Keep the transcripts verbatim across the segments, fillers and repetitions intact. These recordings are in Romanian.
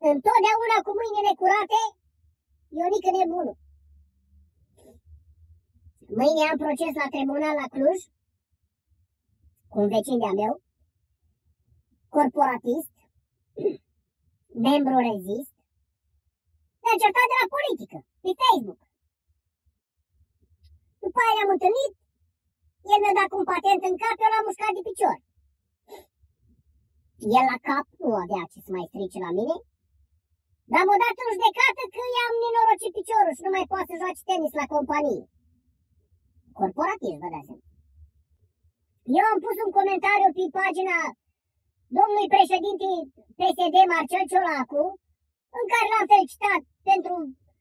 întotdeauna cu mâinile curate, Ionică nebunul. Mâine am proces la tribunal la Cluj, cu un vecin de-a meu, corporatist, membru rezist, ne-a certat de la politică, pe Facebook. După aia ne-am întâlnit, el mi-a dat un patent în cap, eu l-am mușcat de picior. El la cap nu avea ce să mai strice la mine, dar m-a dat în judecată că i-am nenorocit piciorul și nu mai poate să joace tenis la companie. Corporatist, vă dați seama. Eu am pus un comentariu pe pagina domnului președinte P S D Marcel Ciolacu, în care l-am felicitat pentru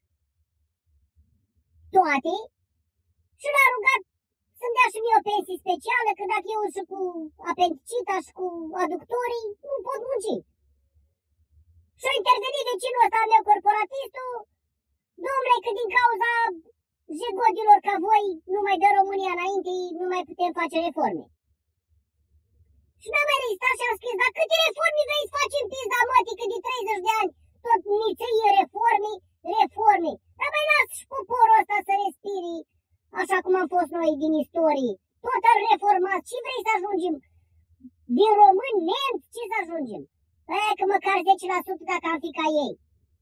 toate și l-a rugat să-mi dea și mie o pensie specială, că dacă eu și cu apendicita și cu aductorii, nu pot munci. Și-a intervenit vecinul ăsta meu, corporatistul, domnule, că din cauza jegodilor ca voi nu mai dă România înainte, nu mai putem face reforme. Și n-am mai rezistat și am scris, dar câte reforme vrei să facem pizda mătii, că de treizeci de ani tot nițăie reforme, reforme. Dar mai las și poporul ăsta să respiri, așa cum am fost noi din istorie. Tot ar reformat. Ce vrei să ajungem? Din români, nemți, ce să ajungem? Aia că măcar zece la sută dacă am fi ca ei.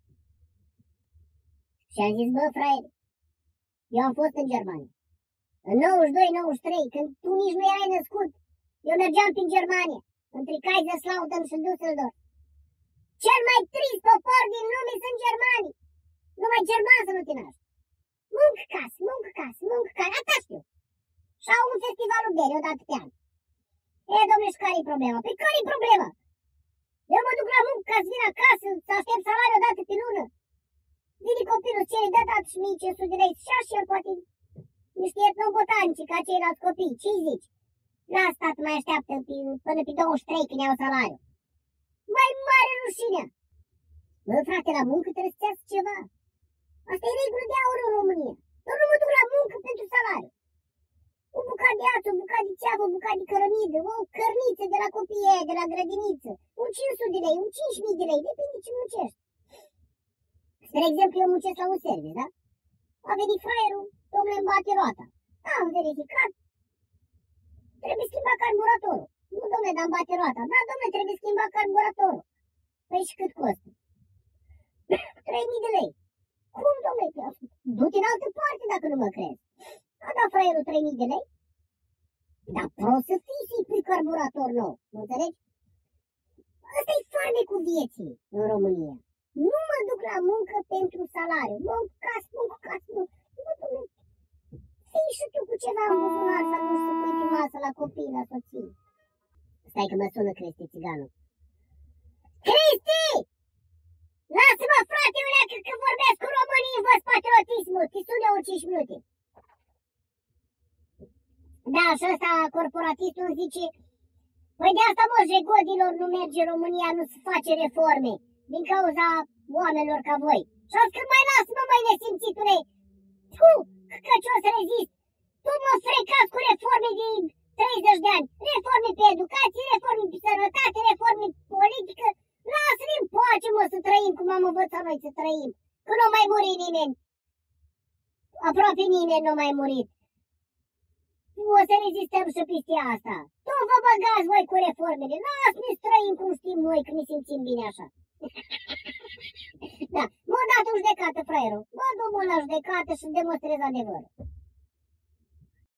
Și am zis, bă, fraiere, eu am fost în Germania. În nouăzeci și doi nouăzeci și trei, când tu nici nu erai născut, eu mergeam prin Germania, între Kaiserslautern și Düsseldorf. Cel mai trist popor din lume sunt germanii. Numai german să nu te naști. Muncă casă, muncă casă, muncă casă, atâta știu. Și au un festivalul bere odată pe an. E, domnule, și care-i problema? Păi care-i problema? Eu mă duc la muncă ca să vin acasă, să aștept salariul odată pe lună. Vine copilul, cere de dat și mie cinci sute de lei și așa și el poate niște etnobotanici ca ceilalți copii. Ce-i zici? Las, tată, mai așteaptă până pe douăzeci și trei când iau salariul. Mai mare rușinea! Bă, frate, la muncă trebuie să ți ceva. Asta e regulă de aur în România. Eu nu mă duc la muncă pentru salariu. O bucată de ață, o bucată de țeavă, o bucată de cărămidă, o cărniță de la copii, de la grădiniță, un cinci sute de lei, un cinci mii de lei, depinde ce muncești. Spre exemplu, eu muncesc la un service, da? A venit fraierul, domnule, îmi bate roata. Da, am verificat. Trebuie schimbat carburatorul. Nu, domnule, dar îmi bate roata. Da, domnule, trebuie schimbat carburatorul. Păi și cât costă? trei mii de lei. Cum, domnule? Du-te în altă parte dacă nu mă crezi. A dat fraierul trei mii de lei? Dar prost să fii să-i pui carburator nou. Nu înțelegi? Ăsta-i farmecul vieții în România. Nu mă duc la muncă pentru salariu. Muncă casă, muncă casă, muncă. Nu, domnule. Fii și tu cu ceva în buzunar să nu să pui pe masă la copii, la soții. Stai că mă sună Cristi Țiganul. Cristi! Lasă-mă, frate, uleacă, că vorbesc cu românii, învăț patriotismul. Te sun eu în cinci minute. Da, și ăsta, corporatistul, îmi zice, păi de asta, mă, jegodilor, nu merge România, nu se face reforme, din cauza oamenilor ca voi. Și am zis, mai lasă-mă, mai nesimțitule, tu, că ce o să rezist, tu mă frecați cu reforme de treizeci de ani, reforme pe educație, reforme pe sănătate, reforme politică, lasă-ne în pace, mă, să trăim cum am învățat noi să trăim, că nu mai muri nimeni, aproape nimeni nu mai murit. O să rezistăm și peste asta. Tot vă băgați voi cu reformele. Lasă-ne să trăim cum știm noi, că ne simțim bine așa. Da, m-a dat în judecată, fraierul. Mă duc la judecată și demonstrez adevărul.